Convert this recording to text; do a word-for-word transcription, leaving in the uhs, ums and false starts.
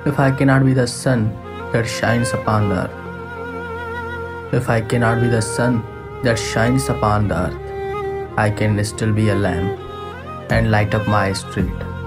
If I cannot be the sun that shines upon the earth, if I cannot be the sun that shines upon the earth, I can still be a lamp and light up my street.